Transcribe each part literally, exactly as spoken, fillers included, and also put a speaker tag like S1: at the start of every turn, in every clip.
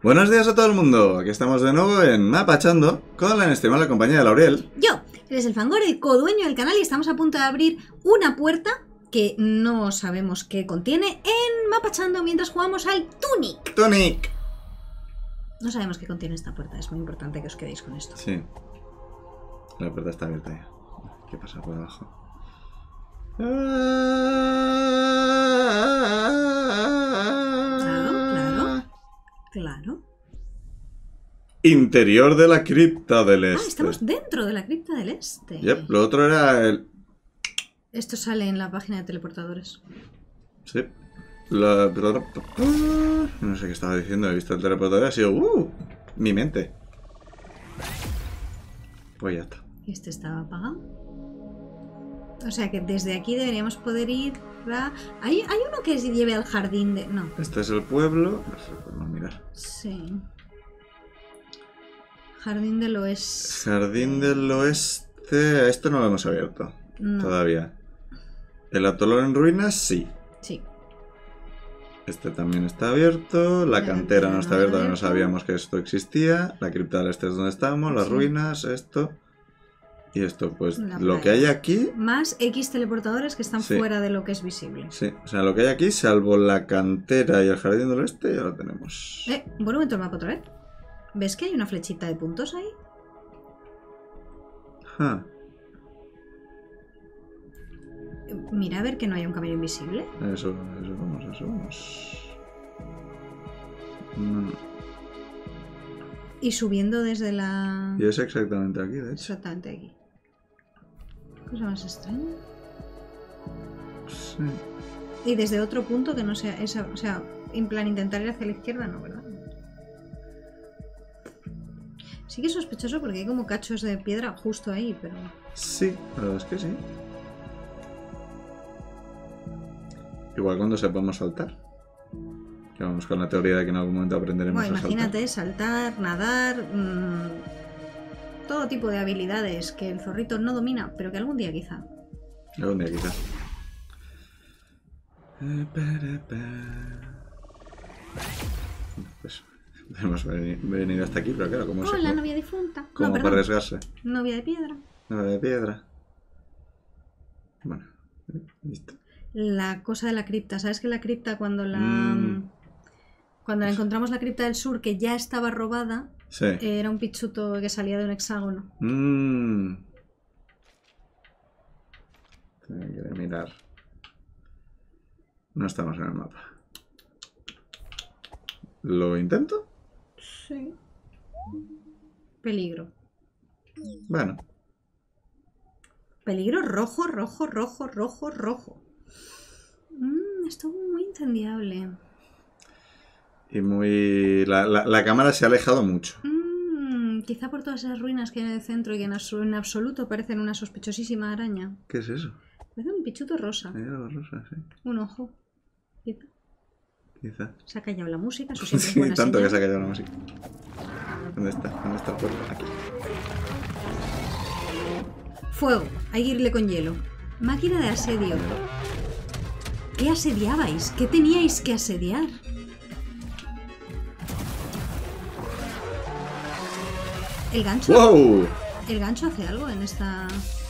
S1: Buenos días a todo el mundo, aquí estamos de nuevo en Mapachando con la inestimable compañía de Lauriel.
S2: Yo, eres el Fangor, el codueño del canal, y estamos a punto de abrir una puerta que no sabemos qué contiene en Mapachando mientras jugamos al Tunic.
S1: Tunic.
S2: No sabemos qué contiene esta puerta, es muy importante que os quedéis con esto.
S1: Sí, la puerta está abierta ya. ¿Qué pasa por abajo?
S2: Claro, claro, claro.
S1: Interior de la cripta del
S2: Ah,
S1: este.
S2: estamos dentro de la cripta del este.
S1: Yep, lo otro era el...
S2: Esto sale en la página de teleportadores.
S1: Sí. La... No sé qué estaba diciendo, he visto el teleportador y ha sido... ¡Uh! Mi mente. Pues ya está.
S2: Este estaba apagado. O sea que desde aquí deberíamos poder ir a... ¿Hay, hay uno que se lleve al jardín de...? No.
S1: Este es el pueblo. No sé, podemos mirar.
S2: Sí. Jardín del oeste.
S1: Jardín del oeste... Esto no lo hemos abierto.
S2: No.
S1: Todavía. El atolón en ruinas, sí.
S2: Sí.
S1: Este también está abierto. La
S2: La
S1: cantera no
S2: cantera
S1: está
S2: no
S1: abierta,
S2: está
S1: no
S2: abierta.
S1: sabíamos que esto existía. La cripta del este es donde estamos. Las
S2: Sí.
S1: ruinas, esto. Y esto, pues
S2: La
S1: lo
S2: playa.
S1: que hay aquí...
S2: Más X teleportadores que están
S1: Sí.
S2: fuera de lo que es visible.
S1: Sí, o sea, lo que hay aquí, salvo la cantera y el jardín del oeste, ya lo tenemos.
S2: Eh, volumen el mapa otra vez. ¿Ves que hay una flechita de puntos ahí?
S1: Ah,
S2: Eh, Mira a ver que no haya un camino invisible.
S1: eso, eso vamos, eso vamos. No.
S2: Y subiendo desde la...
S1: Y es exactamente aquí, de hecho.
S2: Exactamente aquí. Cosa más extraña.
S1: Sí.
S2: Y desde otro punto que no sea esa... O sea, en plan intentar ir hacia la izquierda, no, ¿verdad? Sí que es sospechoso porque hay como cachos de piedra justo ahí, pero...
S1: Sí, la verdad es que sí. Igual cuando sepamos saltar. Que vamos con la teoría de que en algún momento aprenderemos
S2: Bueno,
S1: a saltar.
S2: imagínate, saltar, nadar... mmm, todo tipo de habilidades que el zorrito no domina, pero que algún día quizá.
S1: Algún día quizás. Eh, pere, pe. Pues hemos veni- venido hasta aquí, pero claro, como
S2: Hola,
S1: se...
S2: novia difunta.
S1: Como
S2: No,
S1: para
S2: perdón.
S1: arriesgarse.
S2: Novia de piedra.
S1: Nada de piedra. Bueno, listo.
S2: La cosa de la cripta. ¿Sabes que la cripta cuando la...
S1: Mm.
S2: Cuando la encontramos la cripta del sur, que ya estaba robada,
S1: Sí.
S2: eh, era un pichuto que salía de un hexágono.
S1: Mmm. Tengo que mirar. No estamos en el mapa. ¿Lo intento?
S2: Sí. Peligro.
S1: Bueno.
S2: Peligro rojo, rojo, rojo, rojo, rojo. Mmm, esto es muy incendiable.
S1: Y muy... La, la, la cámara se ha alejado mucho.
S2: Mmm, quizá por todas esas ruinas que hay en el centro y que en, abso- en absoluto parecen una sospechosísima araña.
S1: ¿Qué es eso?
S2: Parece un pichuto rosa.
S1: Hay algo rosa, sí.
S2: Un ojo. Quizá.
S1: Quizá.
S2: Se ha callado la música, eso siempre es
S1: Sí,
S2: buena
S1: tanto que
S2: señal.
S1: se ha callado la música. ¿Dónde está? ¿Dónde está el pueblo? Aquí.
S2: Fuego, hay que irle con hielo. Máquina de asedio. ¿Qué asediabais? ¿Qué teníais que asediar? ¿El gancho?
S1: ¡Wow!
S2: ¿El gancho hace algo en esta...?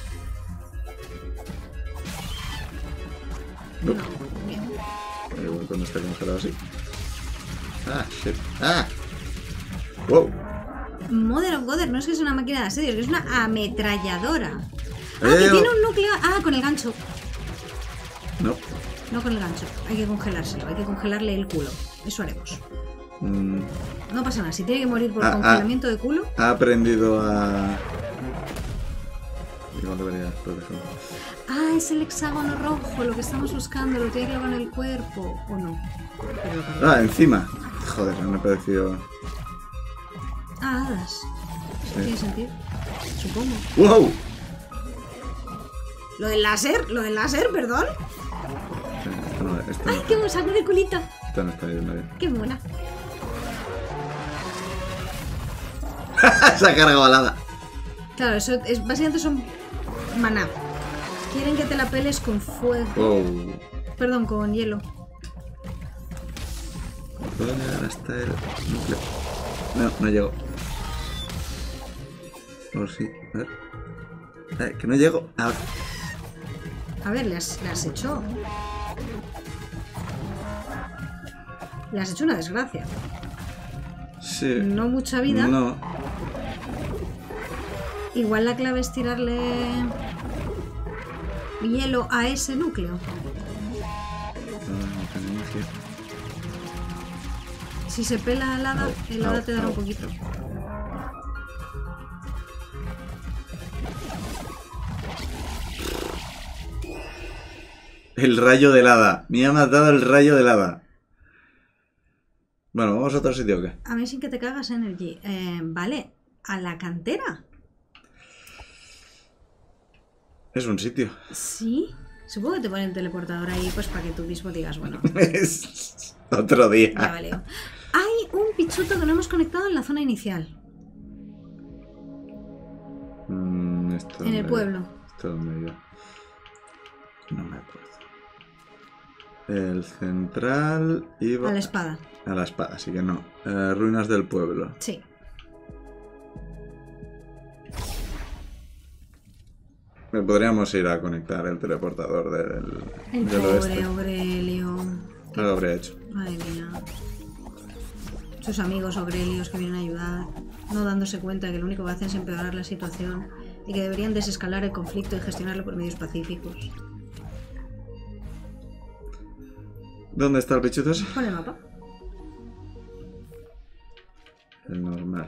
S1: No.
S2: No, bien.
S1: Igual cuando está congelado así. Ah, shit. ¡Ah! ¡Wow!
S2: Mother of Goder, no es que es una máquina de asedio, es que es una ametralladora. Ah,
S1: Eh,
S2: que
S1: oh.
S2: tiene un núcleo... Ah, con el gancho.
S1: No.
S2: No con el gancho, hay que congelárselo, hay que congelarle el culo. Eso haremos.
S1: Mm,
S2: No pasa nada, si tiene que morir por
S1: Ah, ah.
S2: congelamiento de culo...
S1: ha aprendido a... Igual debería protegerlo.
S2: Ah, es el hexágono rojo, lo que estamos buscando, lo tiene que con el cuerpo. ¿O no? Pero también-
S1: Ah, encima. Joder, no me ha parecido...
S2: Ah, hadas.
S1: Sí.
S2: Tiene sentido. Supongo.
S1: ¡Wow!
S2: Lo del láser, lo del láser, perdón.
S1: Sí, esto no, esto
S2: Ay,
S1: no,
S2: qué saco de culito.
S1: esto no está yendo bien.
S2: Qué mona.
S1: Se ha cargado balada.
S2: Claro, eso es, básicamente son maná. Quieren que te la peles con fuego.
S1: Wow.
S2: Perdón, con hielo.
S1: Puedo llegar hasta el núcleo. No, no llego. Por sí. A ver. A ver, que no llego. Ahora.
S2: A ver, le has, le has hecho... Le has hecho una desgracia.
S1: Sí.
S2: No mucha vida.
S1: No.
S2: Igual la clave es tirarle hielo a ese núcleo.
S1: No, no tenemos que...
S2: Si se pela el hada, el hada te dará un poquito.
S1: El rayo del hada. Me ha matado el rayo del hada. Bueno, ¿vamos a otro sitio o qué?
S2: A mí sin que te cagas, Energy. Eh, vale, a la cantera.
S1: Es un sitio.
S2: Sí. Supongo que te ponen teleportador ahí, pues para que tú mismo digas, bueno.
S1: Es otro día.
S2: Ya vale. Hay un pichuto que no hemos conectado en la zona inicial.
S1: Mm, esto
S2: En el
S1: me-
S2: pueblo.
S1: Esto donde iba. No me acuerdo. El central iba
S2: A la espada.
S1: a la espada, así que no. Eh, ruinas del pueblo.
S2: Sí.
S1: Eh, Podríamos ir a conectar el teleportador del,
S2: El
S1: del
S2: pobre
S1: oeste.
S2: Aurelio.
S1: No lo habría hecho.
S2: Madre mía. Sus amigos Aurelios que vienen a ayudar, no dándose cuenta de que lo único que hacen es empeorar la situación y que deberían desescalar el conflicto y gestionarlo por medios pacíficos.
S1: ¿Dónde está el pichuto ese?
S2: Pon el mapa.
S1: El normal.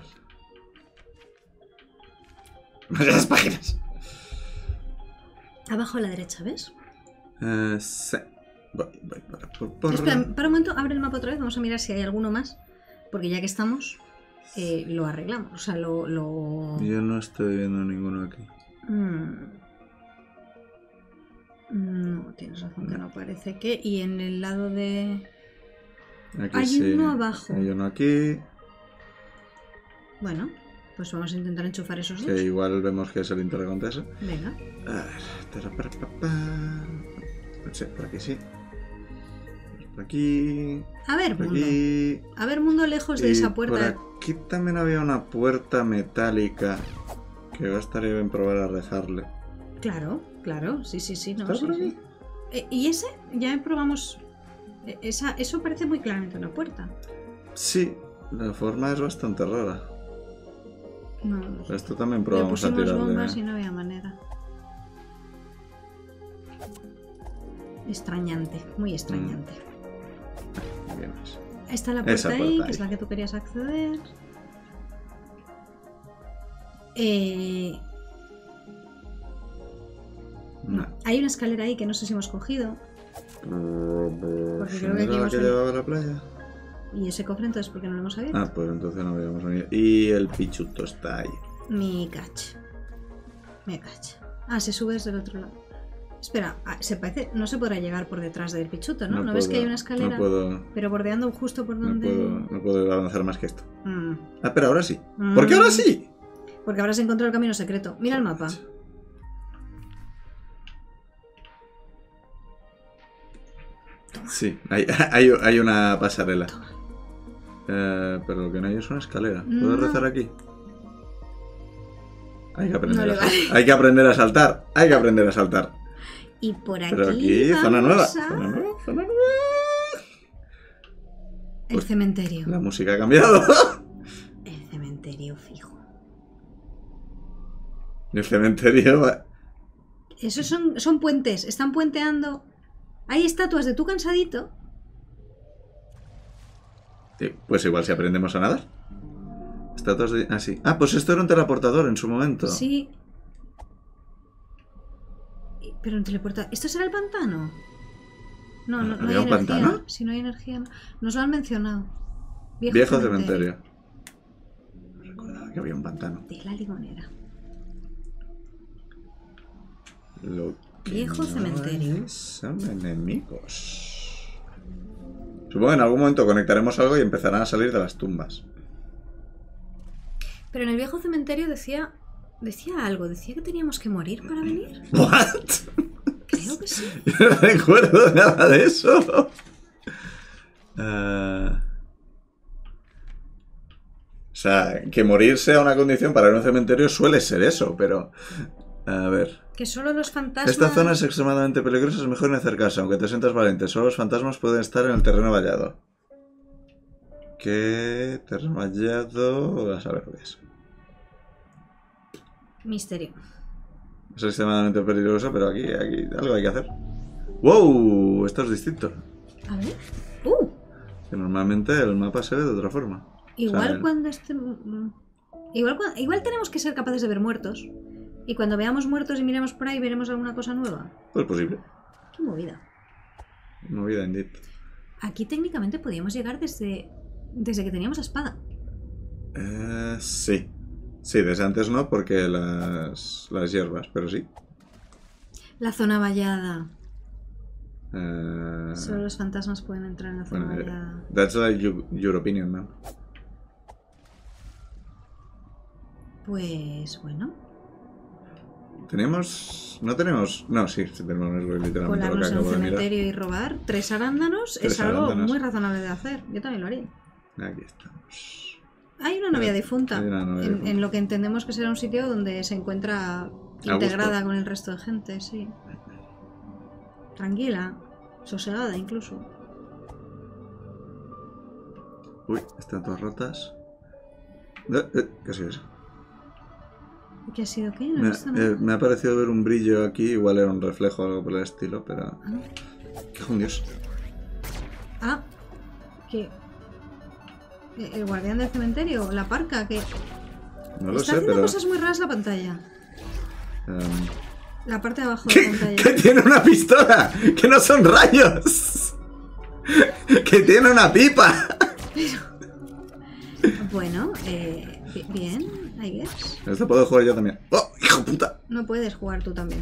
S1: Las páginas.
S2: Abajo a la derecha, ¿ves?
S1: Eh, sí. Voy, voy para por, por...
S2: Espera, para un momento, abre el mapa otra vez, vamos a mirar si hay alguno más. Porque ya que estamos, eh, lo arreglamos. O sea, lo... lo...
S1: Yo no estoy viendo ninguno aquí.
S2: Mm. No, tienes razón que no parece que... Y en el lado de...
S1: Aquí
S2: Hay
S1: sí.
S2: uno abajo.
S1: Hay uno aquí.
S2: Bueno, pues vamos a intentar enchufar esos dos.
S1: Que igual vemos que es el interrogancia.
S2: Venga.
S1: A ver. tarapapapá. Sí, por aquí sí. Por aquí.
S2: A ver,
S1: Por
S2: mundo.
S1: aquí.
S2: A ver, mundo lejos de
S1: Y
S2: esa puerta.
S1: Por aquí también había una puerta metálica. Que va a estar bien probar a rezarle.
S2: Claro, claro, sí, sí, sí. No,
S1: ¿Está
S2: sí,
S1: por
S2: sí.
S1: aquí?
S2: Eh, ¿Y ese? Ya probamos... eh, Esa, eso parece muy claramente una puerta.
S1: Sí, la forma es bastante rara.
S2: No,
S1: Esto también
S2: le
S1: probamos a
S2: pusimos bombas y
S1: tirarle.
S2: no había manera. Extrañante, muy extrañante.
S1: Bien, pues.
S2: Está la puerta
S1: Esa
S2: ahí,
S1: puerta
S2: que es
S1: ahí.
S2: la que tú querías acceder. Eh,
S1: No.
S2: Hay una escalera ahí que no sé si hemos cogido.
S1: Porque
S2: creo que aquí
S1: la
S2: hemos
S1: que
S2: venido.
S1: llevaba a la playa.
S2: Y ese cofre, entonces, ¿por qué no lo hemos abierto?
S1: Ah, pues entonces no habíamos venido. Y el pichuto está ahí.
S2: Mi cacha. Me cacha. Ah, se sube desde el otro lado. Espera, ah, se parece. No se podrá llegar por detrás del pichuto, ¿no? ¿No, ves
S1: puedo-
S2: que hay una escalera?
S1: No puedo,
S2: Pero bordeando justo por
S1: no
S2: donde.
S1: puedo, no puedo avanzar más que esto.
S2: Mm.
S1: Ah, pero ahora sí.
S2: Mm.
S1: ¿Por qué ahora sí?
S2: Porque habrás encontrado el camino secreto. Mira el mapa.
S1: Sí, hay, hay, hay una pasarela. Eh, pero lo que no hay es una escalera. ¿Puedo
S2: No.
S1: rezar aquí? Hay que aprender,
S2: No
S1: a,
S2: le vale.
S1: hay que aprender a saltar. Hay que aprender a saltar.
S2: Y por aquí.
S1: Pero aquí, zona nueva.
S2: vamos a-
S1: Zona nueva, zona nueva.
S2: El cementerio.
S1: La música ha cambiado.
S2: El cementerio fijo.
S1: El cementerio. va-
S2: Esos son, son puentes. Están puenteando. Hay estatuas de tú cansadito.
S1: Sí, pues igual si aprendemos a nadar. Estatuas de... Ah, sí. Ah, pues esto era un teleportador en su momento.
S2: Sí. Y- Pero un teleporta. ¿Esto será el pantano? No, no, no hay
S1: ¿Había un
S2: energía.
S1: pantano?
S2: Si no hay energía. no. Nos lo han mencionado. Viejo,
S1: Viejo cementerio. Recordaba que había un pantano.
S2: De la limonera.
S1: Lo que
S2: Viejo
S1: no
S2: cementerio.
S1: hay son enemigos. Supongo que en algún momento conectaremos algo y empezarán a salir de las tumbas.
S2: Pero en el viejo cementerio decía. Decía algo. Decía que teníamos que morir para venir.
S1: ¿What?
S2: Creo que sí.
S1: Yo no recuerdo nada de eso. Ah, sea, que morir sea una condición para ir a un cementerio suele ser eso, pero... A ver...
S2: Que solo los fantasmas...
S1: Esta zona es extremadamente peligrosa, es mejor no acercarse, aunque te sientas valiente. Solo los fantasmas pueden estar en el terreno vallado. ¿Qué? Terreno vallado... A saber lo que es.
S2: Misterio.
S1: Es extremadamente peligroso, pero aquí, aquí algo hay que hacer. ¡Wow! Esto es distinto.
S2: A ver. ¡Uh!
S1: Que normalmente el mapa se ve de otra forma.
S2: Igual
S1: O sea,
S2: cuando estemos... Igual, cua- igual tenemos que ser capaces de ver muertos. Y cuando veamos muertos y miremos por ahí, veremos alguna cosa nueva.
S1: pues posible.
S2: Qué movida.
S1: Movida indeed.
S2: Aquí técnicamente podíamos llegar desde, desde que teníamos la espada.
S1: Eh, sí. Sí, desde antes no, porque las, las hierbas, pero sí.
S2: La zona vallada.
S1: Eh,
S2: Solo los fantasmas pueden entrar en la zona
S1: bueno, eh,
S2: vallada.
S1: that's like you- your opinion, man.
S2: Pues bueno.
S1: ¿Tenemos...? ¿No tenemos...? No, sí, sí tenemos literalmente lo que
S2: Colarnos en un
S1: acabo de mirar.
S2: cementerio y robar tres arándanos
S1: Tres
S2: es algo
S1: arándanos.
S2: muy razonable de hacer. Yo también lo haría.
S1: Aquí estamos.
S2: Hay una novia difunta,
S1: Hay una novia
S2: en,
S1: difunta.
S2: en lo que entendemos que será un sitio donde se encuentra integrada
S1: gusto.
S2: con el resto de gente, sí. Tranquila, sosegada incluso.
S1: Uy, están todas rotas. Eh, eh, ¿Qué ha sido eso?
S2: ¿Qué ha sido qué? ¿No
S1: Me,
S2: has visto nada?
S1: eh, me ha parecido ver un brillo aquí, igual era un reflejo o algo por el estilo, pero...
S2: Ah,
S1: ¡Qué con Dios!
S2: ah, que... El guardián del cementerio, la parca, que...
S1: No lo
S2: Está
S1: sé,
S2: haciendo
S1: pero...
S2: cosas muy raras la pantalla.
S1: em,
S2: La parte de abajo de la
S1: ¿Qué,
S2: pantalla.
S1: que tiene una pistola! ¡Que no son rayos! ¡Que tiene una pipa!
S2: Bueno, eh, bi- bien, I guess.
S1: Esto puedo jugar yo también. ¡Oh, hijo de puta!
S2: No puedes jugar tú también.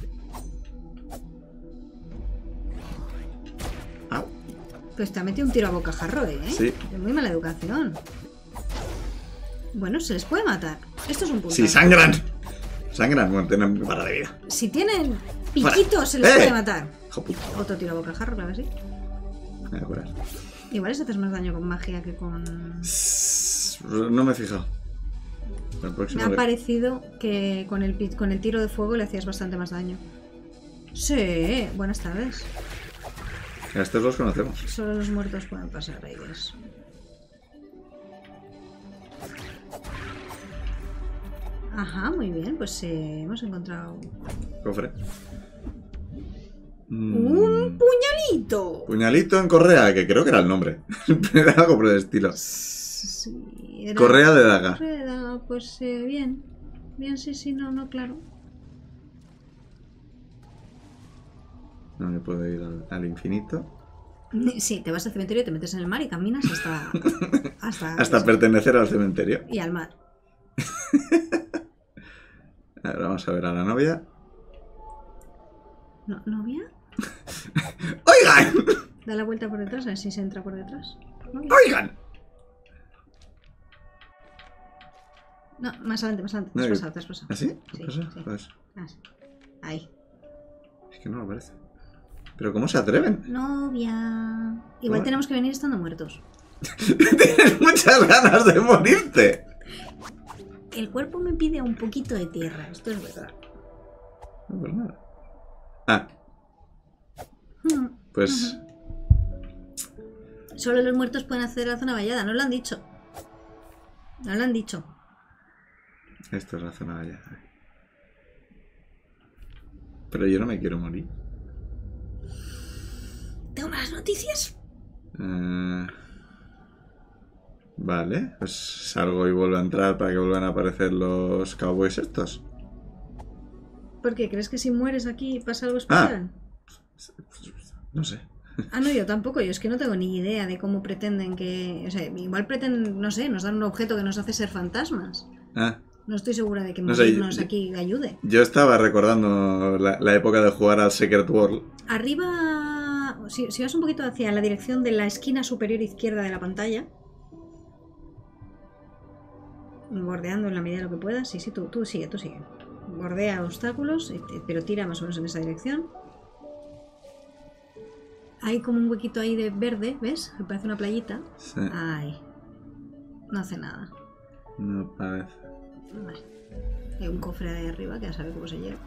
S1: Au.
S2: Pues te ha metido un tiro a bocajarro, ¿eh?
S1: Sí.
S2: De muy mala educación. Bueno, se les puede matar. Esto es un punto.
S1: ¡Sí, sangran! Sangran, bueno, tienen barra de vida.
S2: Si tienen piquitos, se les
S1: ¡Eh!
S2: puede matar.
S1: ¡Hijo de puta!
S2: Otro tiro a bocajarro, claro que sí.
S1: Me voy a curar.
S2: Igual les haces más daño con magia que con...
S1: No me he fijado. El próximo
S2: Me ha
S1: le-
S2: parecido que con el, pi- con el tiro de fuego le hacías bastante más daño. Sí, buenas tardes.
S1: A estos los conocemos.
S2: Solo los muertos pueden pasar ahí. es- Ajá, muy bien, pues eh, hemos encontrado
S1: Cofre.
S2: un
S1: Mm,
S2: puñalito.
S1: Puñalito en correa, que creo que era el nombre. Era algo por el estilo.
S2: Sí, era-
S1: Correa de daga.
S2: Correa de daga, pues eh, bien. Bien, sí, sí, no, no, claro.
S1: No me puedo ir al, al infinito.
S2: Sí, te vas al cementerio, te metes en el mar y caminas hasta... hasta,
S1: Hasta pertenecer al cementerio.
S2: y al mar.
S1: A ver, vamos a ver a la novia.
S2: ¿No, ¿Novia?
S1: ¡Oigan!
S2: Da la vuelta por detrás, a ver si se entra por detrás. ¿Novia?
S1: ¡Oigan!
S2: No, más adelante, más adelante.
S1: No,
S2: Te has
S1: que-
S2: pasado, te has pasado.
S1: ¿Así?
S2: Sí,
S1: ¿Qué pasa?
S2: sí.
S1: Pues,
S2: Ah, sí. Ahí.
S1: es que no lo parece. ¿Pero cómo se atreven?
S2: Novia. Igual
S1: Hola.
S2: tenemos que venir estando muertos.
S1: Tienes muchas ganas de morirte.
S2: El cuerpo me pide un poquito de tierra, esto es verdad.
S1: No, pues nada. Ah,
S2: Hmm.
S1: pues...
S2: Solo los muertos pueden acceder a la zona vallada, no lo han dicho. No lo han dicho.
S1: Esto es la zona de allá. Pero yo no me quiero morir.
S2: ¿Tengo malas noticias?
S1: Eh, Vale, pues salgo y vuelvo a entrar para que vuelvan a aparecer los cowboys estos.
S2: ¿Por qué? ¿Crees que si mueres aquí pasa algo especial?
S1: No sé.
S2: Ah, no, yo tampoco. Yo es que no tengo ni idea de cómo pretenden que... O sea, igual pretenden, no sé, nos dan un objeto que nos hace ser fantasmas.
S1: Ah,
S2: No estoy segura de que
S1: No sé,
S2: morirnos
S1: yo-
S2: aquí ayude.
S1: yo estaba recordando la, la época de jugar al Secret World.
S2: Arriba, si, si vas un poquito hacia la dirección de la esquina superior izquierda de la pantalla, bordeando en la medida de lo que puedas, sí, sí, tú, tú sigue, tú sigue. Bordea obstáculos, y te- pero tira más o menos en esa dirección. Hay como un huequito ahí de verde, ¿ves? Me parece una playita.
S1: Sí.
S2: Ay, no hace nada.
S1: No parece.
S2: Vale. Hay un cofre ahí arriba que ya sabe cómo se lleva.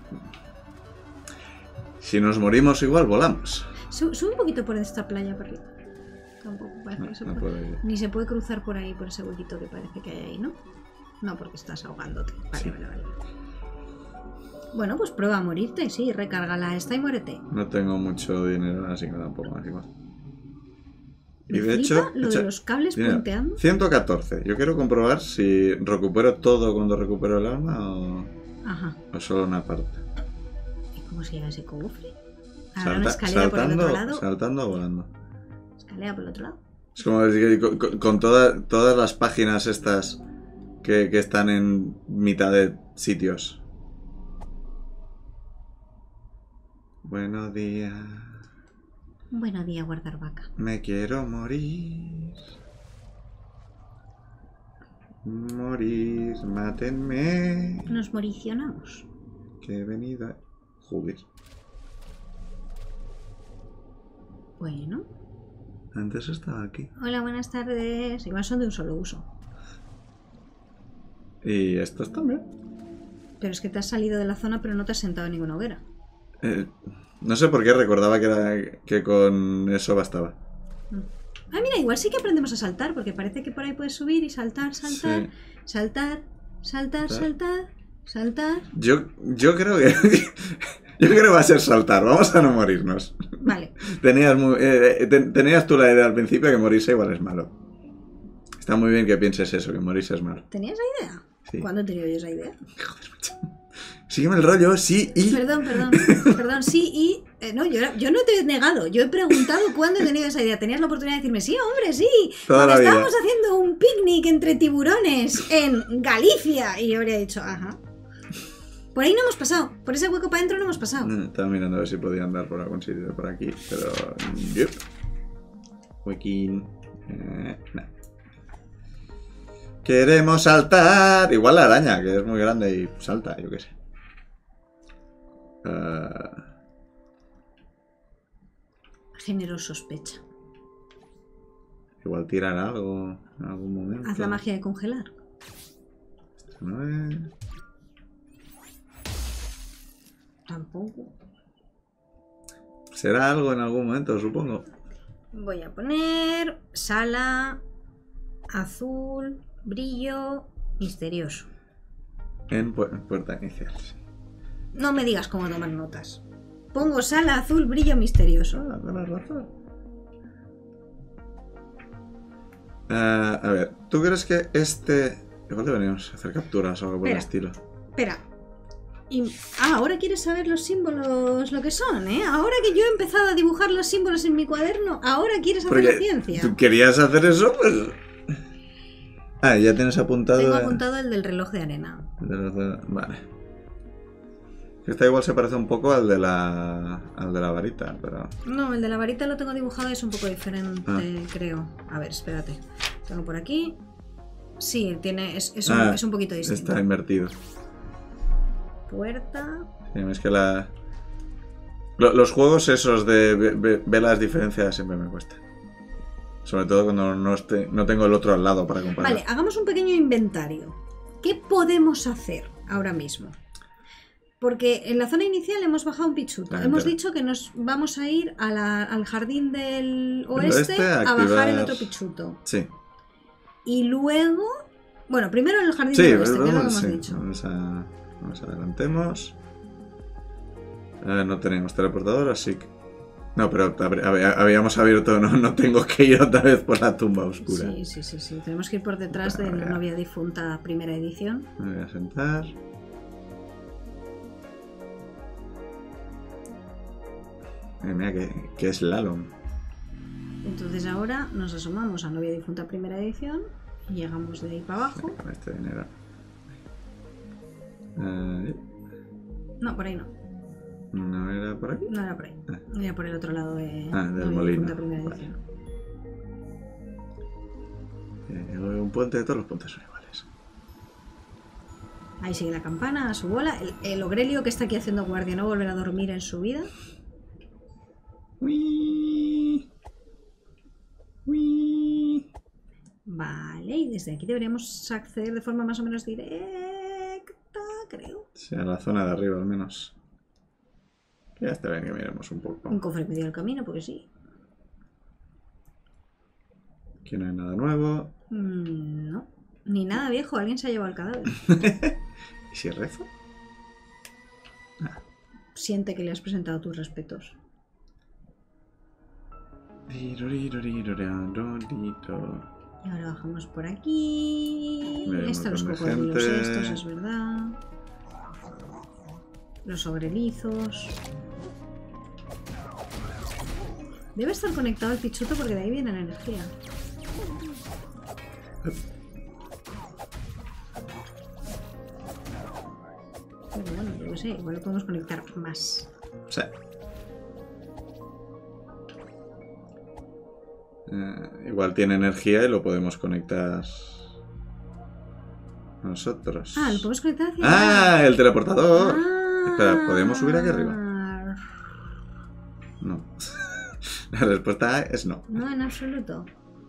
S1: Si nos morimos igual, volamos.
S2: Sube, sube un poquito por esta playa para arriba. Tampoco parece
S1: No,
S2: que se
S1: no
S2: puede.
S1: puedo ir.
S2: Ni se puede cruzar por ahí, por ese huequito que parece que hay ahí, ¿no? No, porque estás ahogándote. Vale,
S1: Sí.
S2: vale, vale. Bueno, pues prueba a morirte, sí, recárgala esta y muérete.
S1: No tengo mucho dinero, así que tampoco más igual.
S2: Me
S1: Y de
S2: flipa
S1: hecho,
S2: lo
S1: hecho-
S2: de los cables
S1: mira,
S2: punteando.
S1: ciento catorce. Yo quiero comprobar si recupero todo cuando recupero el alma o,
S2: Ajá.
S1: o solo una parte.
S2: ¿Y cómo se llama ese cofre? ¿Habrá una
S1: Salta-
S2: escalera por el
S1: saltando,
S2: otro lado?
S1: saltando o volando.
S2: ¿Escalera por el otro lado?
S1: Es como decir, con, con- con toda- todas las páginas estas que, que están en mitad de sitios. Buenos días.
S2: Buenos días, guardar vaca.
S1: Me quiero morir. Morir, mátenme.
S2: Nos moricionamos.
S1: Que he venido a... Joder.
S2: Bueno.
S1: Antes estaba aquí.
S2: Hola, buenas tardes. Igual son de un solo uso.
S1: Y estos también.
S2: Pero es que te has salido de la zona pero no te has sentado en ninguna hoguera.
S1: Eh, no sé por qué recordaba que, era, que con eso bastaba.
S2: Ah, mira, igual sí que aprendemos a saltar, porque parece que por ahí puedes subir y saltar, saltar,
S1: Sí.
S2: saltar, saltar,
S1: Saltar.
S2: saltar, saltar.
S1: Yo, yo creo que... yo creo que va a ser saltar. Vamos a no morirnos.
S2: Vale.
S1: Tenías, muy- eh, ten- tenías tú la idea al principio que morirse igual es malo. Está muy bien que pienses eso, que morirse es malo.
S2: ¿Tenías esa idea?
S1: Sí.
S2: ¿Cuándo he tenido yo esa idea?
S1: Joder, macho. Sígueme el rollo, sí, y...
S2: Perdón, perdón, perdón, sí, y... eh, no, yo, yo no te he negado, yo he preguntado cuándo he tenido esa idea. Tenías la oportunidad de decirme, sí, hombre, sí.
S1: Toda
S2: Cuando
S1: la vida.
S2: estábamos haciendo un picnic entre tiburones en Galicia. Y yo habría dicho, ajá. Por ahí no hemos pasado, por ese hueco para adentro no hemos pasado.
S1: Mm, Estaba mirando a ver si podía andar por algún sitio de por aquí, pero... Yep. Huequín... Eh, nah. Queremos saltar. Igual la araña, que es muy grande y salta, yo qué sé. Uh,
S2: Género sospecha.
S1: igual tirar algo en algún momento.
S2: Haz la magia de congelar.
S1: Esto no es...
S2: Tampoco.
S1: Será algo en algún momento, supongo.
S2: Voy a poner sala, azul, brillo, misterioso.
S1: En, pu- en puerta inicial, sí.
S2: No me digas cómo tomar notas. Pongo sala, azul, brillo, misterioso.
S1: Ah, tienes razón. Ah, a ver, ¿tú crees que este... Igual deberíamos hacer capturas o algo por el
S2: Espera.
S1: estilo?
S2: Espera. Y- Ah, ahora quieres saber los símbolos, lo que son, ¿eh? Ahora que yo he empezado a dibujar los símbolos en mi cuaderno, ahora quieres hacer la
S1: Porque
S2: ciencia.
S1: tú querías hacer eso, pues... Ah, ya tienes apuntado...
S2: Tengo
S1: eh,
S2: apuntado el del reloj de arena.
S1: de los de- Vale. Esta igual se parece un poco al de la... al de la varita, pero...
S2: No, el de la varita lo tengo dibujado y es un poco diferente,
S1: Ah.
S2: creo. A ver, espérate. Tengo por aquí. Sí, tiene, es, es, un,
S1: Ah,
S2: es un poquito distinto.
S1: Está invertido.
S2: Puerta.
S1: Sí, es que la... Lo- los juegos esos de ve- ve- ver las diferencias siempre me cuesta. Sobre todo cuando no, esté, no tengo el otro al lado para comparar.
S2: Vale, hagamos un pequeño inventario. ¿Qué podemos hacer ahora mismo? Porque en la zona inicial hemos bajado un pichuto.
S1: Ah,
S2: Hemos
S1: entera.
S2: dicho que nos vamos a ir a la- al jardín del oeste,
S1: oeste a
S2: a bajar el
S1: activar-
S2: otro pichuto.
S1: Sí.
S2: Y luego... Bueno, primero en el jardín
S1: Sí,
S2: del oeste, que es lo que
S1: vamos,
S2: hemos
S1: sí.
S2: dicho.
S1: Vamos, a, vamos adelantemos. Eh, no tenemos teleportador, así que... No, pero hab- hab- habíamos abierto, no, no tengo que ir otra vez por la tumba oscura.
S2: Sí, sí, sí, sí. Tenemos que ir por detrás de la
S1: Vale.
S2: novia difunta primera edición.
S1: Me voy a sentar. Eh, mira, que, que es Lalom.
S2: Entonces ahora nos asomamos a novia difunta primera edición y llegamos de ahí para abajo.
S1: Con este dinero. Eh,
S2: No, por ahí no.
S1: ¿No era por aquí?
S2: No era por ahí. Era por el otro lado de
S1: Ah, del
S2: novia
S1: molino.
S2: difunta primera
S1: Vale.
S2: edición.
S1: Eh, un puente, todos los puentes son iguales.
S2: Ahí sigue la campana a su bola. El, el Ogrelio que está aquí haciendo guardia no volverá a dormir en su vida.
S1: Uy. Uy.
S2: Vale, y desde aquí deberíamos acceder de forma más o menos directa, creo.
S1: Sí, a la zona de arriba al menos. Ya está bien que miremos un poco.
S2: Un cofre en medio del camino, porque sí.
S1: Aquí no hay nada nuevo.
S2: Mm, no, ni nada viejo, alguien se ha llevado el cadáver.
S1: ¿Y si rezo?
S2: Siente que le has presentado tus respetos. Y ahora bajamos por aquí.
S1: Veremos
S2: Están los
S1: dónde
S2: cocodrilos
S1: gente.
S2: estos, es verdad. Los sobrelizos. Debe estar conectado el pichuto porque de ahí viene la energía. Pero bueno, yo qué sé, igual lo podemos conectar más.
S1: Sí. Eh, igual tiene energía y lo podemos conectar nosotros.
S2: Ah, lo podemos conectar hacia
S1: ¡Ah! ¡El teleportador!
S2: Ah.
S1: Espera, ¿podríamos subir aquí arriba? No. La respuesta es no.
S2: No, en absoluto.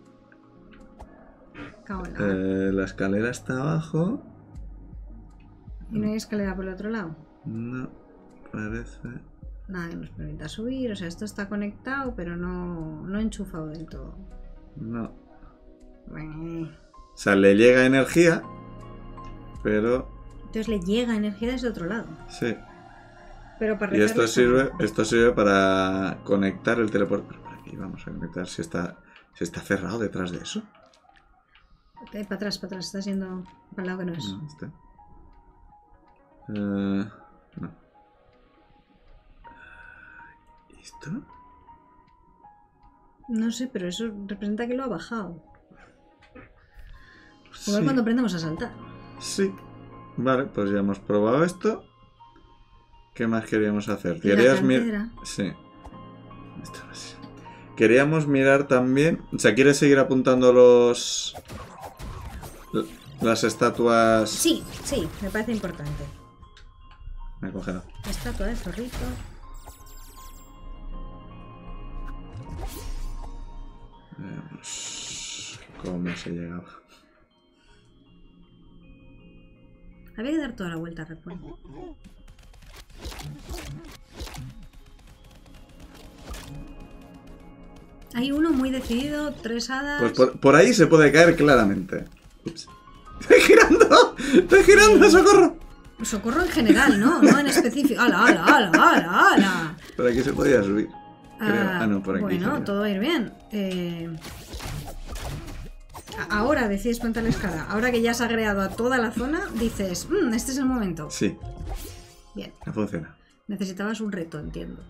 S2: Cago en la-
S1: Eh, la escalera está abajo.
S2: ¿Y no hay escalera por el otro lado?
S1: No, parece.
S2: Nada que nos permita subir. O sea, esto está conectado, pero no, no enchufado del todo.
S1: No.
S2: Bueno.
S1: O sea, le llega energía, pero
S2: Entonces le llega energía desde otro lado.
S1: sí.
S2: Pero para
S1: Y esto
S2: rezarle
S1: sirve,
S2: está-
S1: esto sirve para conectar el teleportador. Por aquí vamos a conectar. Si está, si está cerrado detrás de eso.
S2: Eh, para atrás, para atrás. Está siendo para el lado que no es.
S1: No, está. Eh, no. ¿Y esto?
S2: No sé, pero eso representa que lo ha bajado.
S1: Sí.
S2: Igual cuando aprendamos a saltar.
S1: Sí. Vale, pues ya hemos probado esto. ¿Qué más queríamos hacer?
S2: La
S1: ¿Querías
S2: cantera.
S1: mirar? Sí. Esto no sé. Queríamos mirar también. O sea, ¿quieres seguir apuntando los. l- las estatuas?
S2: Sí, sí, me parece importante.
S1: Me he congelado.
S2: Estatua de zorrito.
S1: Veamos cómo se llegaba.
S2: Había que dar toda la vuelta, recuerdo. Hay uno muy decidido, tres hadas.
S1: Pues por, por ahí se puede caer claramente. Ups. ¡Estoy girando! ¡Estoy girando! ¡Socorro!
S2: Socorro en general, ¿no? No en específico. ¡Hala, hala, hala, hala, hala!
S1: Por aquí se podía subir. Creo.
S2: Ah,
S1: Ah, no, por aquí.
S2: bueno,
S1: sería.
S2: todo va a ir bien. Eh, a- Ahora decides plantar la escala. Ahora que ya has agregado a toda la zona, dices, "Mm, este es el momento".
S1: Sí,
S2: Bien,
S1: no funciona.
S2: necesitabas un reto, entiendo.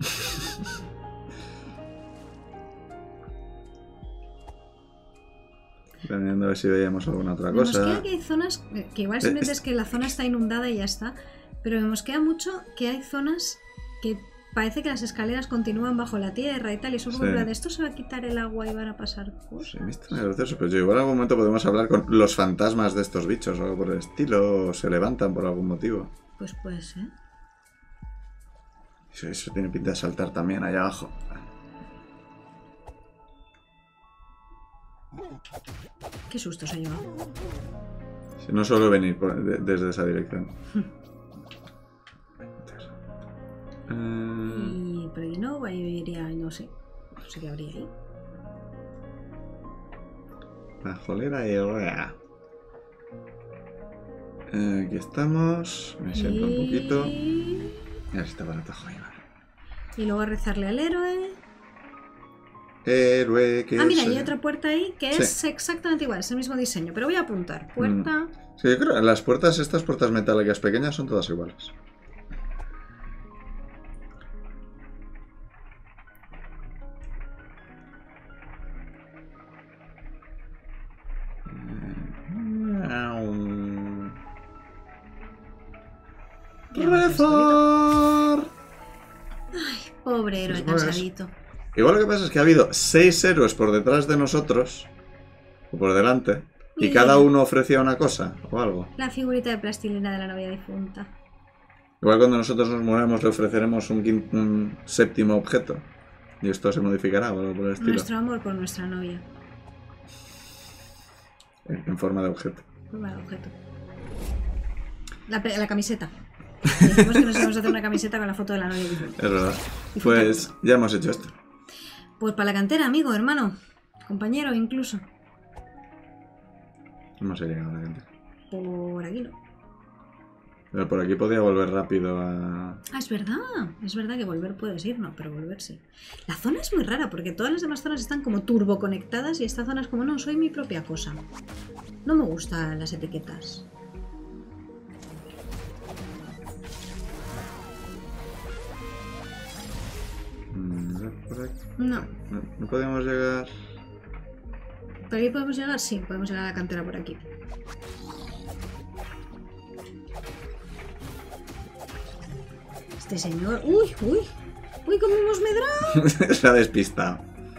S1: Planeando a ver si veíamos alguna otra
S2: Me mosquea
S1: cosa.
S2: que hay zonas, eh, que igual simplemente es que la zona está inundada y ya está, pero me mosquea mucho que hay zonas que parece que las escaleras continúan bajo la tierra y tal, y es un poco
S1: Sí.
S2: en plan de esto se va a quitar el agua y van a pasar cosas.
S1: Sí, esto es gracioso, pero yo igual en algún momento podemos hablar con los fantasmas de estos bichos o algo por el estilo, o se levantan por algún motivo.
S2: Pues puede ser.
S1: Eso, eso tiene pinta de saltar también allá abajo.
S2: Qué susto se ha llevado.
S1: Si no suelo venir por- de- desde esa dirección. Eh,
S2: Y por ahí no, ahí iría, no sé. No sé qué habría ahí.
S1: la jolera y rea. Eh, aquí estamos. Me siento un poquito.
S2: Y...
S1: Mira si está para atajo ahí, vale.
S2: y luego a rezarle al héroe.
S1: Héroe que
S2: Ah, mira,
S1: soy.
S2: hay otra puerta ahí que
S1: Sí.
S2: es exactamente igual, es el mismo diseño. Pero voy a apuntar. Puerta.
S1: Sí, yo creo que las puertas, estas puertas metálicas pequeñas son todas iguales. Rezar.
S2: Pobre héroe
S1: Pues,
S2: cansadito.
S1: Igual lo que pasa es que ha habido seis héroes por detrás de nosotros, o por delante, y
S2: Mira.
S1: cada uno ofrecía una cosa o algo.
S2: La figurita de plastilina de la novia difunta.
S1: Igual cuando nosotros nos muramos le ofreceremos un, quin- un séptimo objeto, y esto se modificará o algo por el estilo.
S2: Nuestro amor por nuestra novia.
S1: En, en forma de objeto.
S2: Forma de objeto. La, la camiseta. Dijimos que nos íbamos a hacer una camiseta con la foto de la novia.
S1: Es verdad. Pues ya hemos hecho esto.
S2: Pues para la cantera, amigo, hermano. Compañero, incluso.
S1: Hemos llegado a la cantera.
S2: Por aquí no.
S1: Pero por aquí podía volver rápido a...
S2: Ah, es verdad. Es verdad que volver puedes ir, no, pero volver sí. La zona es muy rara porque todas las demás zonas están como turbo conectadas y esta zona es como, no, soy mi propia cosa. No me gustan las etiquetas.
S1: Por aquí.
S2: No.
S1: No, no podemos llegar...
S2: ¿Por aquí podemos llegar? Sí, podemos llegar a la cantera por aquí. Este señor... ¡Uy, uy! ¡Uy, cómo hemos medrado!
S1: Se ha despistado.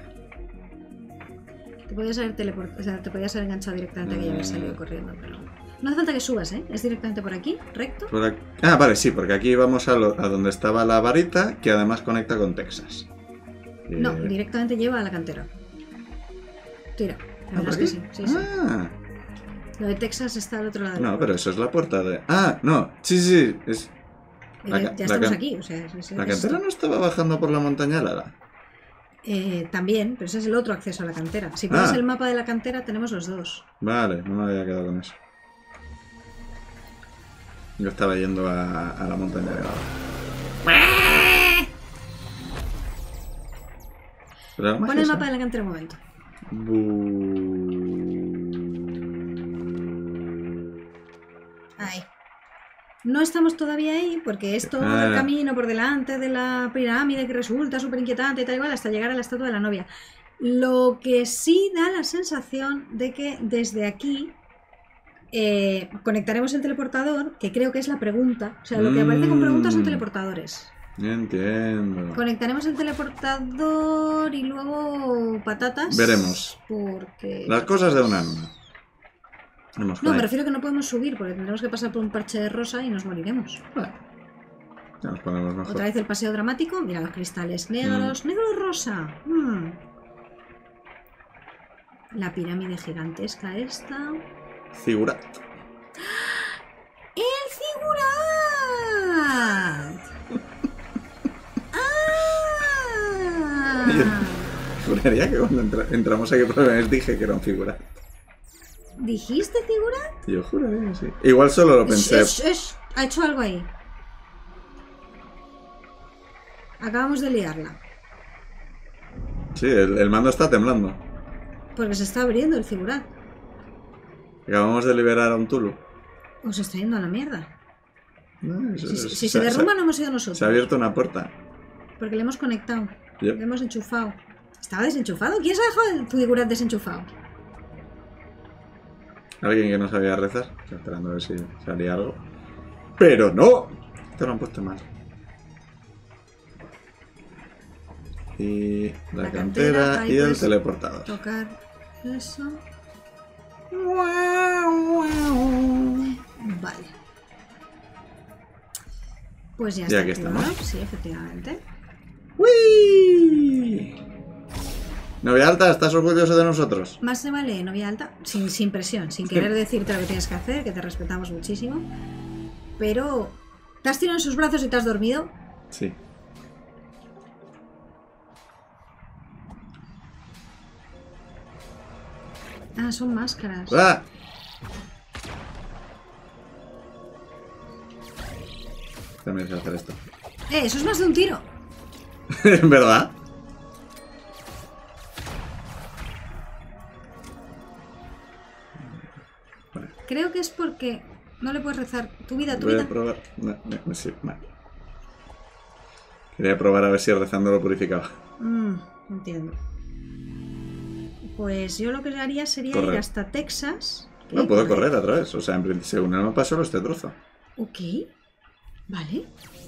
S2: Te podías haber teleportado, o sea, te podías haber enganchado directamente aquí y haber salido corriendo, pero... No hace falta que subas, ¿eh? Es directamente por aquí, recto.
S1: Por aquí... Ah, vale, sí, porque aquí vamos a, lo... a donde estaba la varita, que además conecta con Texas. Eh...
S2: No, directamente lleva a la cantera. Tira, la
S1: ¿Ah,
S2: verdad
S1: por
S2: es que
S1: aquí?
S2: sí, sí, sí.
S1: Ah,
S2: Lo de Texas está al otro lado.
S1: no, pero eso es la puerta de... Ah, no, sí, sí, sí. Es...
S2: Ya,
S1: la ca-
S2: ya
S1: la
S2: estamos
S1: can-
S2: aquí, o sea... Es, es-
S1: ¿La
S2: es-
S1: cantera no estaba bajando por la montaña helada?
S2: Eh, también, pero ese es el otro acceso a la cantera. Si pones
S1: Ah.
S2: el mapa de la cantera, tenemos los dos.
S1: Vale, no me había quedado con eso. Yo estaba yendo a, a la montaña helada. Pero la
S2: Pon
S1: magia
S2: el
S1: esa-
S2: mapa de la cantera un momento.
S1: Bu-
S2: Ahí. No estamos todavía ahí porque es todo
S1: Ah.
S2: el camino por delante de la pirámide que resulta súper inquietante y tal igual hasta llegar a la estatua de la novia. Lo que sí da la sensación de que desde aquí eh, conectaremos el teleportador, que creo que es la pregunta. O sea, lo que aparece con preguntas son
S1: Mm.
S2: teleportadores.
S1: Entiendo.
S2: Conectaremos el teleportador y luego patatas.
S1: Veremos.
S2: Porque...
S1: Las cosas de una en una. Hemos
S2: No, me
S1: conect-
S2: refiero que no podemos subir porque tendremos que pasar por un parche de rosa y nos moriremos.
S1: Vale. Ya nos ponemos mejor.
S2: Otra vez el paseo dramático. Mira los cristales negros. Negro rosa. Mm. La pirámide gigantesca esta.
S1: Figurat.
S2: ¡El figurat! ¡Ah!
S1: Juraría que cuando entra- entramos aquí por primera vez dije que era un figurat.
S2: ¿Dijiste figurat?
S1: Yo juraría que sí. Igual solo lo pensé.
S2: Shh, shh, shh. Ha hecho algo ahí. Acabamos de liarla.
S1: Sí, el, el mando está temblando.
S2: Porque se está abriendo el figurat.
S1: Acabamos de liberar a un Tulu.
S2: O se está yendo a la mierda.
S1: No, eso-
S2: Si,
S1: eso-
S2: si se derrumba no hemos sido nosotros.
S1: Se ha abierto una puerta.
S2: Porque le hemos conectado.
S1: Yep.
S2: Le hemos enchufado. ¿Estaba desenchufado? ¿Quién se ha dejado el figurat desenchufado?
S1: Alguien que no sabía rezar. Estoy esperando a ver si salía algo. ¡Pero no! Te lo han puesto mal. Y la,
S2: La
S1: cantera,
S2: cantera, ahí
S1: y el
S2: puedes
S1: teleportador.
S2: Tocar eso. Vale. Pues ya
S1: Y
S2: está
S1: aquí
S2: activado.
S1: estamos.
S2: Sí, efectivamente.
S1: ¡Uy! Novia Alta, ¿estás orgulloso de nosotros?
S2: Más se vale novia alta, sin, sin presión, sin querer decirte lo que tienes que hacer, que te respetamos muchísimo. Pero, ¿te has tirado en sus brazos y te has dormido?
S1: Sí.
S2: Ah, son máscaras.
S1: ¡Ah! También sé hacer esto.
S2: Eh, eso es más de un tiro.
S1: ¿En verdad?
S2: Creo que es porque no le puedes rezar. Tu vida, tu
S1: Voy
S2: vida.
S1: a probar. No, no, no, sí, vale. Quería probar a ver si rezando lo purificaba.
S2: Mm, entiendo. Pues yo lo que haría sería
S1: Correr.
S2: ir hasta Texas. ¿Qué?
S1: No puedo correr a través. O sea, en principio, según el mapa, solo este trozo.
S2: Ok. Vale.